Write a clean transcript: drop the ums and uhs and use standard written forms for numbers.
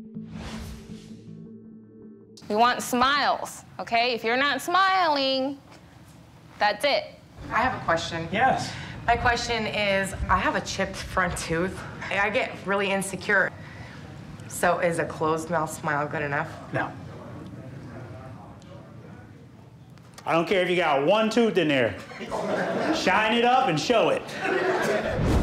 We want smiles, okay? If you're not smiling, that's it. I have a question. Yes. My question is, I have a chipped front tooth. I get really insecure. So is a closed mouth smile good enough? No. I don't care if you got one tooth in there. Shine it up and show it.